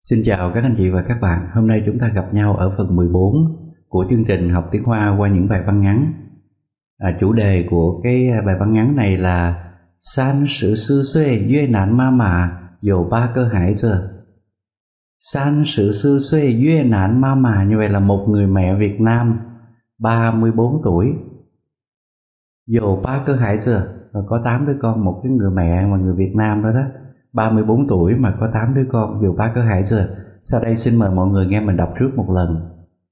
Xin chào các anh chị và các bạn. Hôm nay chúng ta gặp nhau ở phần 14 của chương trình học tiếng Hoa qua những bài văn ngắn. Chủ đề của cái bài văn ngắn này là 34岁越南妈妈有8个孩子。34岁越南妈妈như vậy là một người mẹ Việt Nam 34 tuổi. 有8个孩子và có 8 đứa con, một cái người mẹ mà người Việt Nam đó 34 tuổi mà có 8 đứa con, dù 8 个孩子. Sau đây xin mời mọi người nghe mình đọc trước một lần.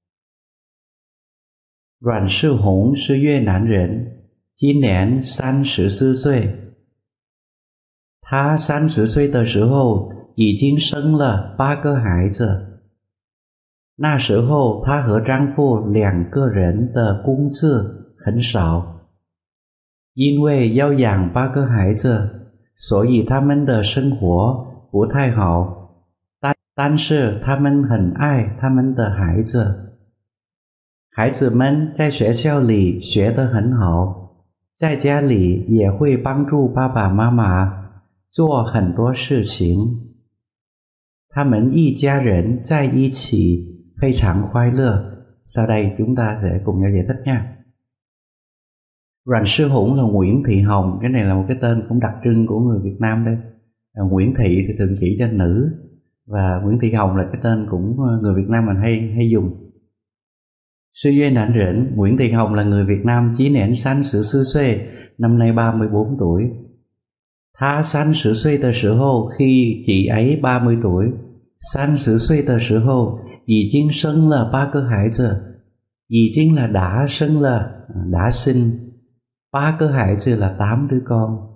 阮世宏是越南人，今年34岁。她30岁的时候已经生了8个孩子。那时候她和丈夫2个人的工资很少，因为要养8个孩子，所以他们的生活不太好。但是他们很爱他们的孩子，孩子们在学校里学得很好，在家里也会帮助爸爸妈妈做很多事情。他们一家人在一起非常快乐. Sau đây chúng ta sẽ cùng nhau giải thích nha.阮Sư Hùng là Nguyễn Thị Hồng. Cái này là một cái tên cũng đặc trưng của người Việt Nam đây. Nguyễn Thị thì thường chỉ cho nữ, và Nguyễn Thị Hồng là cái tên cũng người Việt Nam mình hay dùng. Sư Duy Nạn Rỉnh, Nguyễn Thị Hồng là người Việt Nam, chí nén 34岁, năm nay 34 tuổi. Tha 30岁的时候, khi chị ấy 30 tuổi. 30岁的时候已经生了8个孩子. 已经 là đã, 生 là đã sinh, 8个孩子 là 8 đứa con.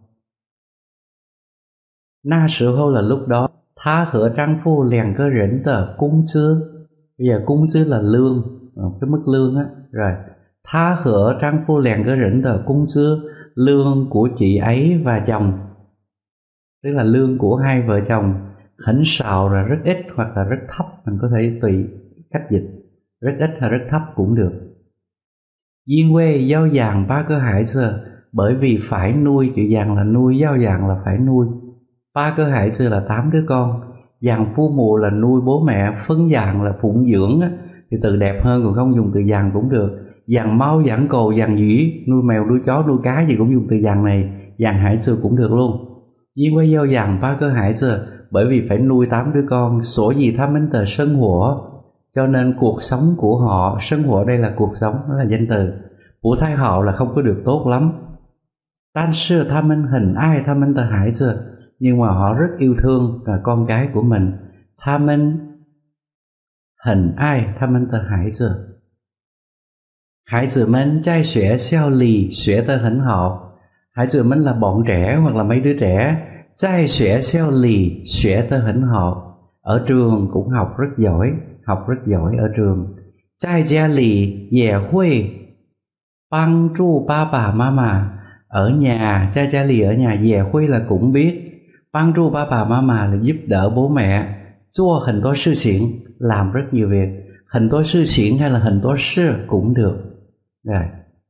那时候 là lúc đó. 她和丈夫2个人的工资, bây giờ 工资 là lương, cái mức lương á. Rồi, 她和丈夫2个人的工资, lương của chị ấy và chồng, tức là lương của hai vợ chồng. 很少 là rất ít hoặc là rất thấp, mình có thể tùy cách dịch, rất ít hay rất thấp cũng được. 因为要养8个孩子, bởi vì phải nuôi, chữ dàng là nuôi, giao dàng là phải nuôi. 8个孩子 là 8 đứa con. Dàng phu mụ là nuôi bố mẹ, phân dàng là phụng dưỡng á, thì từ đẹp hơn, còn không dùng từ dàng cũng được. Dàng mau, dàng cồ, dàng dĩ, nuôi mèo, nuôi chó, nuôi cá gì cũng dùng từ dàng này. Dàng hải sư cũng được luôn. Vì quay giao dàng 8个孩子, bởi vì phải nuôi 8 đứa con.所以他们的生活, cho nên cuộc sống của họ,生活đây là cuộc sống, đó là danh từ. 不太好 là không có được tốt lắm. 但是他们很爱他们的孩子, nhưng mà họ rất yêu thương con cái của mình. 他们很爱他们的孩子，孩子们在学校里学得很好。孩子们 là bọn trẻ hoặc là mấy đứa trẻ. 在学校里学得很好, ở trường cũng học rất giỏi, học rất giỏi ở trường. 在家里也会帮助爸爸妈妈, ở nhà, 在家里 ở nhà, 也会 là cũng biết, 帮助爸爸妈妈 là giúp đỡ bố mẹ, 做很多事情 làm rất nhiều việc, 很多事情 hay là 很多事 cũng được. Rồi.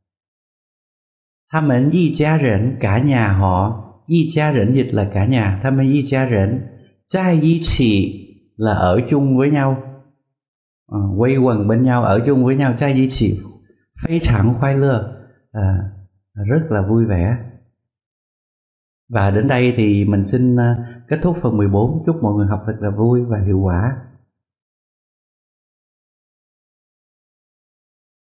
他们一家人 cả nhà họ, 一家人 dịch là cả nhà, 他们一家人在一起 là ở chung với nhau, quây quần bên nhau, ở chung với nhau, 在一起非常快乐, rất là vui vẻ. Và đến đây thì mình xin kết thúc phần 14. Chúc mọi người học thật là vui và hiệu quả.